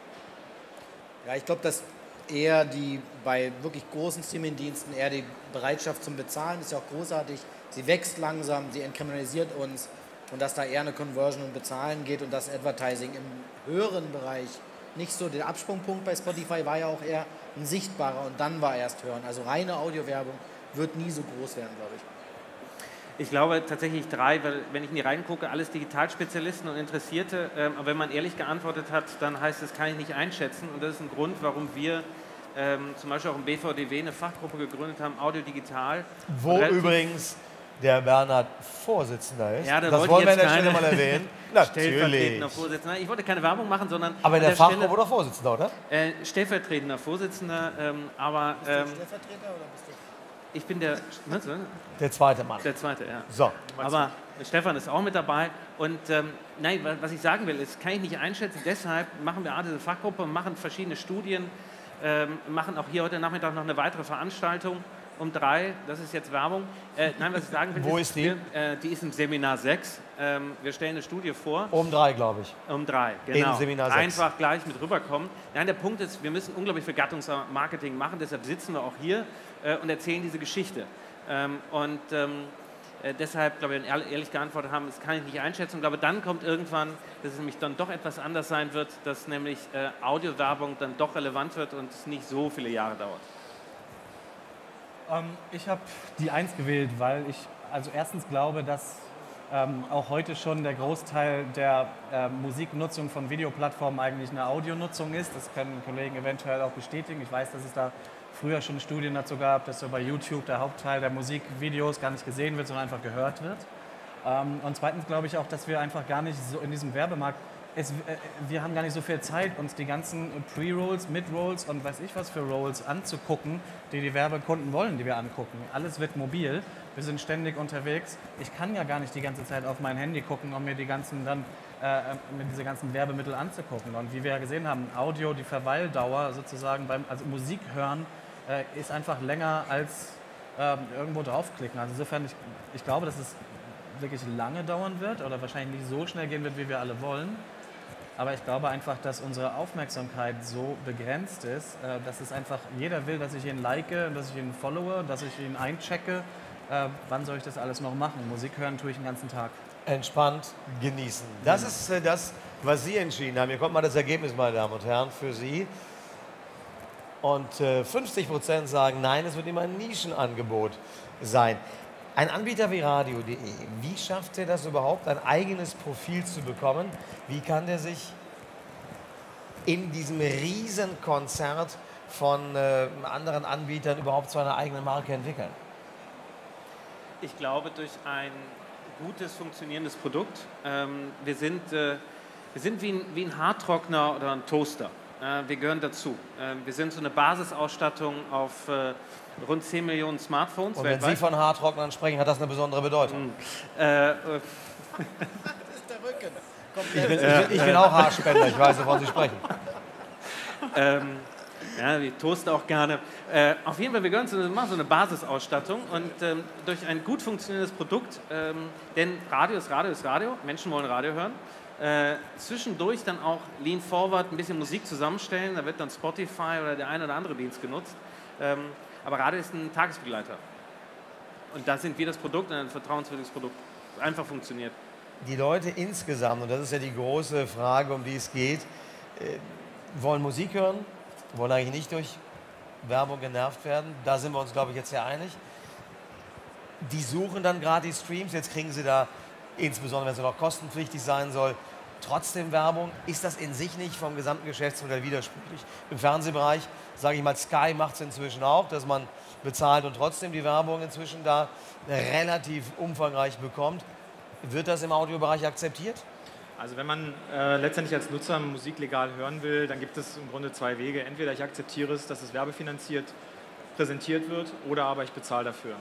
Ja, ich glaube, dass eher die bei wirklich großen Streaming-Diensten eher die Bereitschaft zum Bezahlen ist ja auch großartig. Sie wächst langsam, sie entkriminalisiert uns und dass da eher eine Conversion und Bezahlen geht und das Advertising im höheren Bereich nicht so. Der Absprungpunkt bei Spotify war ja auch eher ein sichtbarer und dann war erst hören. Also reine Audiowerbung wird nie so groß werden, glaube ich. Ich glaube tatsächlich drei, weil wenn ich in die reingucke, alles Digitalspezialisten und Interessierte, ähm, aber wenn man ehrlich geantwortet hat, dann heißt es, kann ich nicht einschätzen und das ist ein Grund, warum wir ähm, zum Beispiel auch im B V D W eine Fachgruppe gegründet haben, Audio Digital. Wo übrigens der Bernhard Vorsitzender ist. Ja, da das wollen wir an der Stelle mal erwähnen. Stellvertretender Vorsitzender. Ich wollte keine Werbung machen, sondern... Aber in der, der Fachgruppe oder Vorsitzender, oder? Äh, stellvertretender Vorsitzender, ähm, aber... Bist du Ähm, Stellvertreter oder bist du... Ich bin der, was, der zweite Mann. Der zweite, ja. So. Aber Stefan ist auch mit dabei. Und ähm, nein, was ich sagen will, ist, kann ich nicht einschätzen. Deshalb machen wir auch diese Fachgruppe, machen verschiedene Studien, ähm, machen auch hier heute Nachmittag noch eine weitere Veranstaltung um drei. Das ist jetzt Werbung. Äh, nein, was ich sagen will, Wo ist, ist die? Wir, äh, die ist im Seminar sechs. Ähm, wir stellen eine Studie vor. Um drei, glaube ich. Um drei, genau. Im Seminar sechs. Einfach gleich mit rüberkommen. Nein, der Punkt ist, wir müssen unglaublich viel Gattungsmarketing machen. Deshalb sitzen wir auch hier äh, und erzählen diese Geschichte. Ähm, und ähm, äh, deshalb, glaube ich, wenn ehrlich geantwortet haben, das kann ich nicht einschätzen. Ich glaube, dann kommt irgendwann, dass es nämlich dann doch etwas anders sein wird, dass nämlich äh, Audiowerbung dann doch relevant wird und es nicht so viele Jahre dauert. Ähm, ich habe die eins gewählt, weil ich also erstens glaube, dass ähm, auch heute schon der Großteil der äh, Musiknutzung von Videoplattformen eigentlich eine Audionutzung ist. Das können Kollegen eventuell auch bestätigen. Ich weiß, dass es da früher schon Studien dazu gab, dass so bei YouTube der Hauptteil der Musikvideos gar nicht gesehen wird, sondern einfach gehört wird. Ähm, und zweitens glaube ich auch, dass wir einfach gar nicht so in diesem Werbemarkt, es, äh, wir haben gar nicht so viel Zeit, uns die ganzen Pre-Rolls, Mid-Rolls und weiß ich was für Rolls anzugucken, die die Werbekunden wollen, die wir angucken. Alles wird mobil, wir sind ständig unterwegs. Ich kann ja gar nicht die ganze Zeit auf mein Handy gucken, um mir die ganzen dann äh, mit diese ganzen Werbemittel anzugucken. Und wie wir ja gesehen haben, Audio, die Verweildauer sozusagen beim also Musik hören, äh, ist einfach länger als äh, irgendwo draufklicken. Also insofern, ich, ich glaube, dass es wirklich lange dauern wird oder wahrscheinlich nicht so schnell gehen wird, wie wir alle wollen. Aber ich glaube einfach, dass unsere Aufmerksamkeit so begrenzt ist, äh, dass es einfach, jeder will, dass ich ihn like, dass ich ihn followe, dass ich ihn einchecke. Äh, wann soll ich das alles noch machen? Musik hören tue ich den ganzen Tag. Entspannt genießen. Das ist äh, das, was Sie entschieden haben. Hier kommt mal das Ergebnis, meine Damen und Herren, für Sie. Und äh, fünfzig Prozent sagen, nein, es wird immer ein Nischenangebot sein. Ein Anbieter wie radio punkt de, wie schafft er das überhaupt, ein eigenes Profil zu bekommen? Wie kann der sich in diesem Riesenkonzert von äh, anderen Anbietern überhaupt zu einer eigenen Marke entwickeln? Ich glaube, durch ein gutes, funktionierendes Produkt. Ähm, wir sind, äh, wir sind wie ein, wie ein Haartrockner oder ein Toaster. Äh, wir gehören dazu. Äh, wir sind so eine Basisausstattung auf äh, rund zehn Millionen Smartphones Und weltweit. wenn Sie von Haartrocknern sprechen, hat das eine besondere Bedeutung. Mhm. Äh, äh, Das ist der Rücken. ich, bin, ich, bin, ich bin auch Haarspender, ich weiß, wovon Sie sprechen. ähm, ja, ich toaste auch gerne. Äh, auf jeden Fall, wir gehören zu machen so eine Basisausstattung und ähm, durch ein gut funktionierendes Produkt, ähm, denn Radio ist Radio ist Radio, Menschen wollen Radio hören, äh, zwischendurch dann auch Lean Forward, ein bisschen Musik zusammenstellen, da wird dann Spotify oder der eine oder andere Dienst genutzt. Ähm, aber Radio ist ein Tagesbegleiter. Und da sind wir das Produkt, ein vertrauenswürdiges Produkt, das einfach funktioniert. Die Leute insgesamt, und das ist ja die große Frage, um die es geht, äh, wollen Musik hören, wollen eigentlich nicht durch Werbung genervt werden. Da sind wir uns, glaube ich, jetzt sehr einig. Die suchen dann gerade die Streams. Jetzt kriegen sie da, insbesondere wenn es noch kostenpflichtig sein soll, trotzdem Werbung. Ist das in sich nicht vom gesamten Geschäftsmodell widersprüchlich? Im Fernsehbereich, sage ich mal, Sky macht es inzwischen auch, dass man bezahlt und trotzdem die Werbung inzwischen da relativ umfangreich bekommt. Wird das im Audiobereich akzeptiert? Also wenn man äh, letztendlich als Nutzer Musik legal hören will, dann gibt es im Grunde zwei Wege. Entweder ich akzeptiere es, dass es werbefinanziert präsentiert wird, oder aber ich bezahle dafür.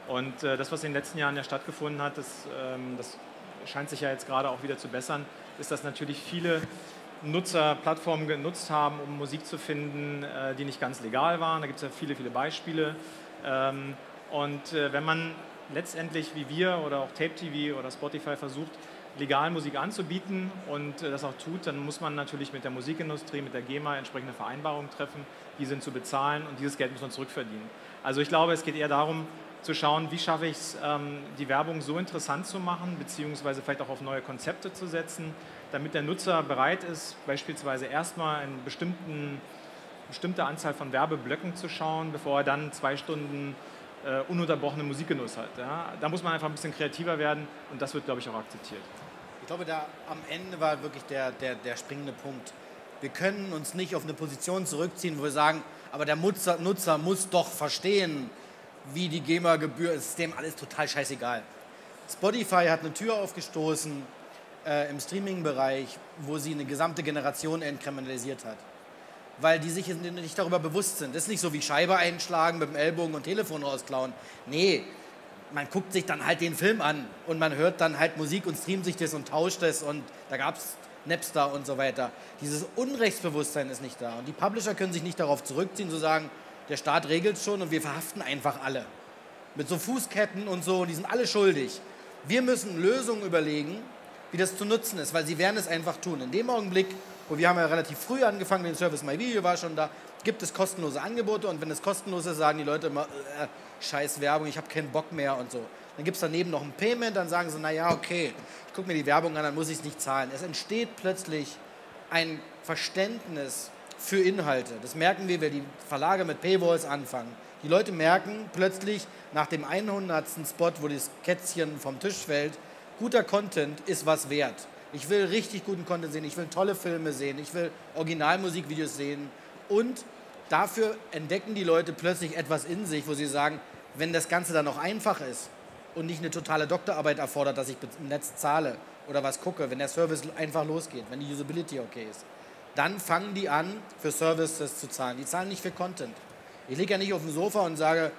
Und äh, das, was in den letzten Jahren ja stattgefunden hat, das, ähm, das scheint sich ja jetzt gerade auch wieder zu bessern, ist, dass natürlich viele Nutzer Plattformen genutzt haben, um Musik zu finden, äh, die nicht ganz legal waren. Da gibt es ja viele, viele Beispiele. Ähm, und äh, wenn man letztendlich wie wir oder auch Tape T V oder Spotify versucht, legal Musik anzubieten und äh, das auch tut, dann muss man natürlich mit der Musikindustrie, mit der GEMA entsprechende Vereinbarungen treffen, die sind zu bezahlen und dieses Geld muss man zurückverdienen. Also ich glaube, es geht eher darum, zu schauen, wie schaffe ich es, ähm, die Werbung so interessant zu machen, beziehungsweise vielleicht auch auf neue Konzepte zu setzen, damit der Nutzer bereit ist, beispielsweise erstmal eine bestimmten, bestimmte Anzahl von Werbeblöcken zu schauen, bevor er dann zwei Stunden äh, ununterbrochene Musikgenuss hat. Ja? Da muss man einfach ein bisschen kreativer werden und das wird, glaube ich, auch akzeptiert. Ich glaube, da am Ende war wirklich der, der, der springende Punkt. Wir können uns nicht auf eine Position zurückziehen, wo wir sagen, aber der Nutzer, Nutzer muss doch verstehen, wie die GEMA-Gebühr ist, ist dem alles total scheißegal. Spotify hat eine Tür aufgestoßen äh, im Streaming-Bereich, wo sie eine gesamte Generation entkriminalisiert hat. Weil die sich nicht darüber bewusst sind. Das ist nicht so wie Scheibe einschlagen mit dem Ellbogen und Telefon rausklauen. Nee, man guckt sich dann halt den Film an und man hört dann halt Musik und streamt sich das und tauscht das und da gab es Napster und so weiter. Dieses Unrechtsbewusstsein ist nicht da und die Publisher können sich nicht darauf zurückziehen, zu sagen, der Staat regelt schon und wir verhaften einfach alle. Mit so Fußketten und so, die sind alle schuldig. Wir müssen Lösungen überlegen, wie das zu nutzen ist, weil sie werden es einfach tun. In dem Augenblick, wo wir haben ja relativ früh angefangen, den Service My Video war schon da, gibt es kostenlose Angebote und wenn es kostenlos ist, sagen die Leute immer, äh, scheiß Werbung, ich habe keinen Bock mehr und so. Dann gibt es daneben noch ein Payment, dann sagen sie, naja, okay, ich gucke mir die Werbung an, dann muss ich es nicht zahlen. Es entsteht plötzlich ein Verständnis für Inhalte. Das merken wir, wenn die Verlage mit Paywalls anfangen. Die Leute merken plötzlich nach dem hundertsten Spot, wo das Kätzchen vom Tisch fällt, guter Content ist was wert. Ich will richtig guten Content sehen, ich will tolle Filme sehen, ich will Originalmusikvideos sehen und dafür entdecken die Leute plötzlich etwas in sich, wo sie sagen, wenn das Ganze dann noch einfach ist und nicht eine totale Doktorarbeit erfordert, dass ich im Netz zahle oder was gucke, wenn der Service einfach losgeht, wenn die Usability okay ist, dann fangen die an, für Services zu zahlen. Die zahlen nicht für Content. Ich liege ja nicht auf dem Sofa und sage,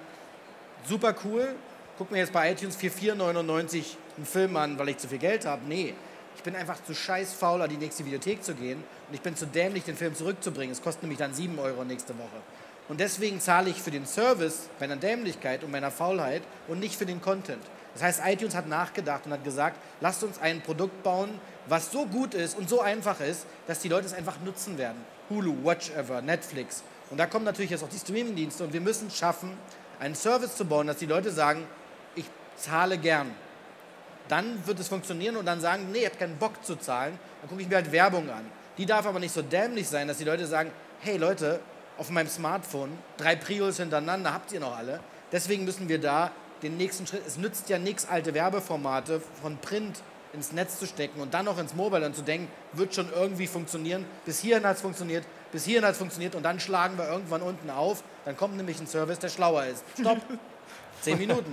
super cool, guck mir jetzt bei iTunes für vier neunundneunzig einen Film an, weil ich zu viel Geld habe. Nee, ich bin einfach zu scheiß faul, an die nächste Videothek zu gehen und ich bin zu dämlich, den Film zurückzubringen. Es kostet nämlich dann sieben Euro nächste Woche. Und deswegen zahle ich für den Service meiner Dämlichkeit und meiner Faulheit und nicht für den Content. Das heißt, iTunes hat nachgedacht und hat gesagt, lasst uns ein Produkt bauen, was so gut ist und so einfach ist, dass die Leute es einfach nutzen werden. Hulu, Watchever, Netflix. Und da kommen natürlich jetzt auch die Streamingdienste und wir müssen schaffen, einen Service zu bauen, dass die Leute sagen, ich zahle gern. Dann wird es funktionieren und dann sagen, nee, ich habe keinen Bock zu zahlen, dann gucke ich mir halt Werbung an. Die darf aber nicht so dämlich sein, dass die Leute sagen, hey Leute, auf meinem Smartphone, drei Prios hintereinander, habt ihr noch alle. Deswegen müssen wir da den nächsten Schritt, es nützt ja nichts, alte Werbeformate von Print ins Netz zu stecken und dann noch ins Mobile und zu denken, wird schon irgendwie funktionieren. Bis hierhin hat es funktioniert, bis hierhin hat es funktioniert und dann schlagen wir irgendwann unten auf. Dann kommt nämlich ein Service, der schlauer ist. Stopp. Zehn Minuten.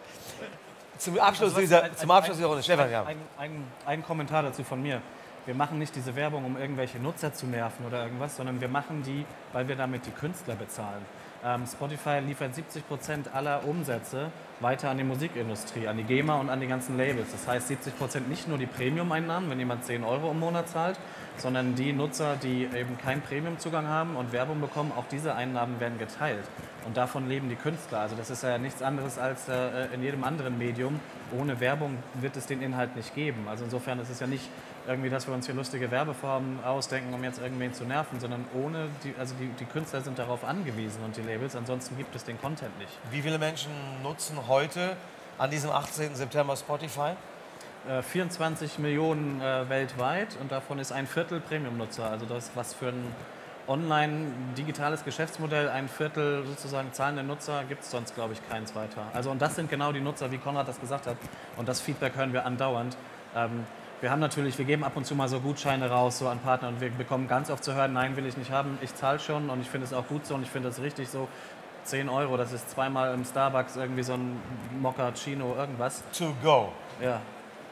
Zum Abschluss Also dieser, ein, zum ein, Abschluss dieser Runde, Stefan, ja. Ein, ein, ein Kommentar dazu von mir. Wir machen nicht diese Werbung, um irgendwelche Nutzer zu nerven oder irgendwas, sondern wir machen die, weil wir damit die Künstler bezahlen. Ähm, Spotify liefert siebzig Prozent aller Umsätze weiter an die Musikindustrie, an die GEMA und an die ganzen Labels. Das heißt siebzig Prozent nicht nur die Premium-Einnahmen, wenn jemand zehn Euro im Monat zahlt, sondern die Nutzer, die eben keinen Premium-Zugang haben und Werbung bekommen, auch diese Einnahmen werden geteilt. Und davon leben die Künstler. Also das ist ja nichts anderes als äh, in jedem anderen Medium. Ohne Werbung wird es den Inhalt nicht geben. Also insofern ist es ja nicht irgendwie, dass wir uns hier lustige Werbeformen ausdenken, um jetzt irgendwen zu nerven, sondern ohne, die, also die, die Künstler sind darauf angewiesen und die Labels, ansonsten gibt es den Content nicht. Wie viele Menschen nutzen heute an diesem achtzehnten September Spotify? Äh, vierundzwanzig Millionen äh, weltweit und davon ist ein Viertel Premium-Nutzer. Also das, was für ein online-digitales Geschäftsmodell, ein Viertel sozusagen zahlende Nutzer, gibt es sonst, glaube ich, keins weiter. Also und das sind genau die Nutzer, wie Conrad das gesagt hat. Und das Feedback hören wir andauernd. Ähm, wir haben natürlich, wir geben ab und zu mal so Gutscheine raus, so an Partner und wir bekommen ganz oft zu hören, nein, will ich nicht haben, ich zahle schon und ich finde es auch gut so und ich finde es richtig so. zehn Euro, das ist zweimal im Starbucks irgendwie so ein Moccacino, irgendwas. To go. Ja.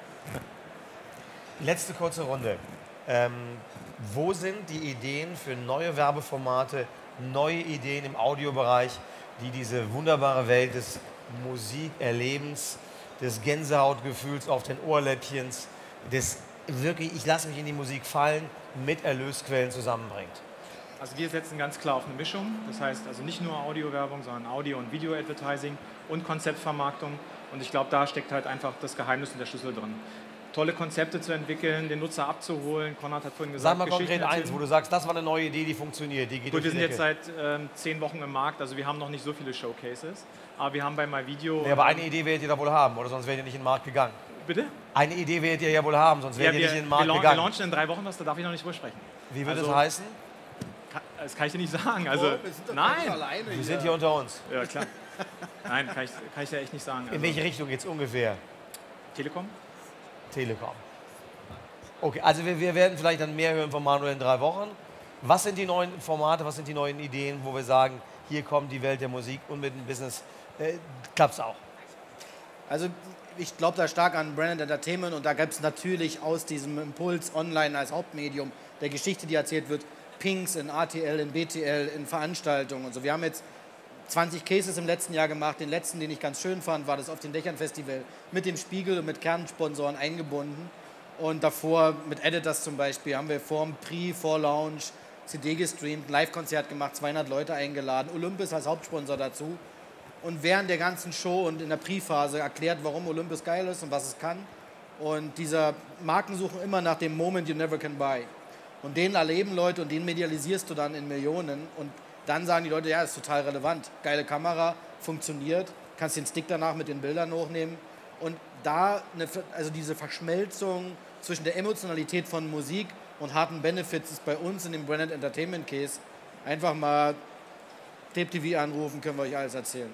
Letzte kurze Runde. Ähm, wo sind die Ideen für neue Werbeformate, neue Ideen im Audiobereich, die diese wunderbare Welt des Musikerlebens, des Gänsehautgefühls auf den Ohrläppchens, des wirklich, ich lasse mich in die Musik fallen, mit Erlösquellen zusammenbringt? Also wir setzen ganz klar auf eine Mischung. Das heißt also nicht nur Audiowerbung, sondern Audio- und Video-Advertising und Konzeptvermarktung. Und ich glaube, da steckt halt einfach das Geheimnis und der Schlüssel drin. Tolle Konzepte zu entwickeln, den Nutzer abzuholen. Konrad hat vorhin gesagt, Sag mal konkret eins, wo du sagst, das war eine neue Idee, die funktioniert. Die geht Gut, wir durch sind die jetzt seit ähm, zehn Wochen im Markt, also wir haben noch nicht so viele Showcases. Aber wir haben bei MyVideo... Ja, aber eine Idee werdet ihr da wohl haben, oder sonst wärt ihr nicht in den Markt gegangen. Bitte? Eine Idee werdet ihr ja wohl haben, sonst wärt Ja, ihr wir, nicht in den Markt wir, gegangen. Wir launchen in drei Wochen was, da darf ich noch nicht drüber sprechen. Wie wird also, es heißen? Kann, das kann ich dir nicht sagen. Also, Oh, wir sind doch nein. nicht alleine Wir hier. sind hier unter uns. Ja, klar. Nein, kann ich, kann ich dir echt nicht sagen. Also, In welche Richtung geht es ungefähr? Telekom? Telekom. Okay, also wir, wir werden vielleicht dann mehr hören von Manuel in drei Wochen. Was sind die neuen Formate, was sind die neuen Ideen, wo wir sagen, hier kommt die Welt der Musik und mit dem Business äh, klappt es auch? Also ich glaube da stark an Brand Entertainment und da gibt es natürlich aus diesem Impuls online als Hauptmedium der Geschichte, die erzählt wird, Pings in R T L, in B T L, in Veranstaltungen und so. Wir haben jetzt zwanzig Cases im letzten Jahr gemacht. Den letzten, den ich ganz schön fand, war das auf den Dächern Festival mit dem Spiegel und mit Kernsponsoren eingebunden. Und davor mit Editors zum Beispiel haben wir vor dem Pre, vor Launch C D gestreamt, ein Live-Konzert gemacht, zweihundert Leute eingeladen, Olympus als Hauptsponsor dazu. Und während der ganzen Show und in der Pre-Phase erklärt, warum Olympus geil ist und was es kann. Und dieser Marken suchen immer nach dem Moment you never can buy. Und den erleben Leute und den medialisierst du dann in Millionen. Und dann sagen die Leute, ja, ist total relevant. Geile Kamera, funktioniert, kannst den Stick danach mit den Bildern hochnehmen. Und da, eine, also diese Verschmelzung zwischen der Emotionalität von Musik und harten Benefits ist bei uns in dem Branded Entertainment Case. Einfach mal Tape T V anrufen, können wir euch alles erzählen.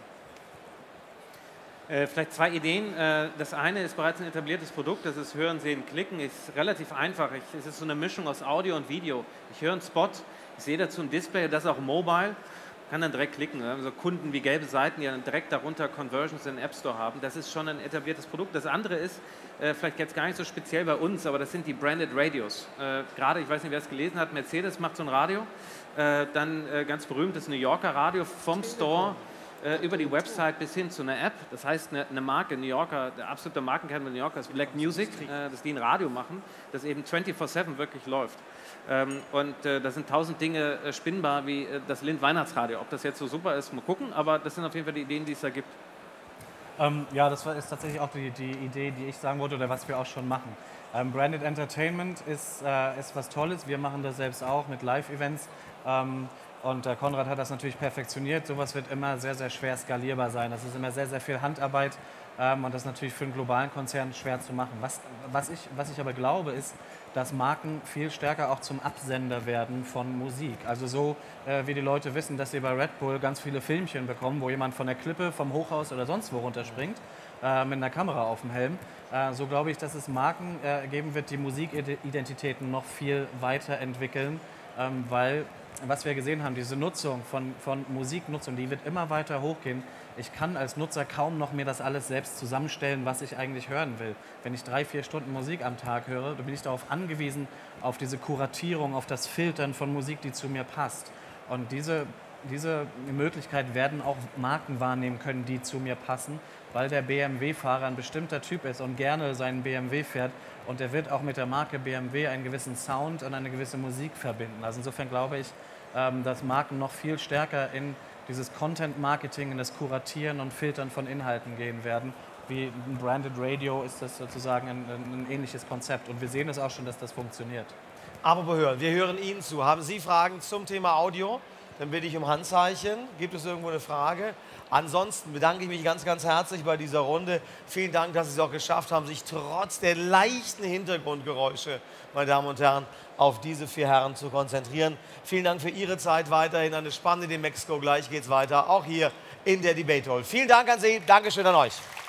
Äh, vielleicht zwei Ideen. Äh, das eine ist bereits ein etabliertes Produkt, das ist Hören, Sehen, Klicken. Ist relativ einfach. Ich, es ist so eine Mischung aus Audio und Video. Ich höre einen Spot, ich sehe dazu ein Display, das ist auch mobile, kann dann direkt klicken. Ne? Also Kunden wie gelbe Seiten, die dann direkt darunter Conversions in den App Store haben. Das ist schon ein etabliertes Produkt. Das andere ist, äh, vielleicht jetzt gar nicht so speziell bei uns, aber das sind die Branded Radios. Äh, Gerade, ich weiß nicht, wer es gelesen hat, Mercedes macht so ein Radio. Äh, dann äh, ganz berühmt das New Yorker Radio vom Store über die Website bis hin zu einer App. Das heißt, eine, eine Marke, New Yorker, der absolute Markenkern von New Yorker ist Black Music, äh, dass die ein Radio machen, das eben vierundzwanzig sieben wirklich läuft. Ähm, und äh, da sind tausend Dinge äh, spinnbar, wie äh, das Lind Weihnachtsradio. Ob das jetzt so super ist, mal gucken, aber das sind auf jeden Fall die Ideen, die es da gibt. Ähm, ja, das war, ist tatsächlich auch die, die Idee, die ich sagen wollte oder was wir auch schon machen. Ähm, Branded Entertainment ist, äh, ist was Tolles. Wir machen das selbst auch mit Live-Events. Ähm, Und äh, Konrad hat das natürlich perfektioniert. Sowas wird immer sehr, sehr schwer skalierbar sein. Das ist immer sehr, sehr viel Handarbeit ähm, und das ist natürlich für einen globalen Konzern schwer zu machen. Was, was, ich, was ich aber glaube, ist, dass Marken viel stärker auch zum Absender werden von Musik. Also so, äh, wie die Leute wissen, dass sie bei Red Bull ganz viele Filmchen bekommen, wo jemand von der Klippe, vom Hochhaus oder sonst wo runterspringt, äh, mit einer Kamera auf dem Helm. Äh, so glaube ich, dass es Marken äh, geben wird, die Musikidentitäten noch viel weiterentwickeln, ähm, weil was wir gesehen haben, diese Nutzung von, von Musiknutzung, die wird immer weiter hochgehen. Ich kann als Nutzer kaum noch mir das alles selbst zusammenstellen, was ich eigentlich hören will. Wenn ich drei, vier Stunden Musik am Tag höre, dann bin ich darauf angewiesen, auf diese Kuratierung, auf das Filtern von Musik, die zu mir passt. Und diese, diese Möglichkeit werden auch Marken wahrnehmen können, die zu mir passen, weil der B M W-Fahrer ein bestimmter Typ ist und gerne seinen B M W fährt. Und er wird auch mit der Marke B M W einen gewissen Sound und eine gewisse Musik verbinden. Also insofern glaube ich, dass Marken noch viel stärker in dieses Content-Marketing, in das Kuratieren und Filtern von Inhalten gehen werden. Wie ein Branded Radio ist das sozusagen ein, ein ähnliches Konzept. Und wir sehen es auch schon, dass das funktioniert. Aber wir hören, wir hören Ihnen zu. Haben Sie Fragen zum Thema Audio? Dann bitte ich um Handzeichen. Gibt es irgendwo eine Frage? Ansonsten bedanke ich mich ganz, ganz herzlich bei dieser Runde. Vielen Dank, dass Sie es auch geschafft haben, sich trotz der leichten Hintergrundgeräusche, meine Damen und Herren, auf diese vier Herren zu konzentrieren. Vielen Dank für Ihre Zeit. Weiterhin eine spannende D M E X C O. Gleich geht es weiter, auch hier in der Debate Hall. Vielen Dank an Sie. Dankeschön an euch.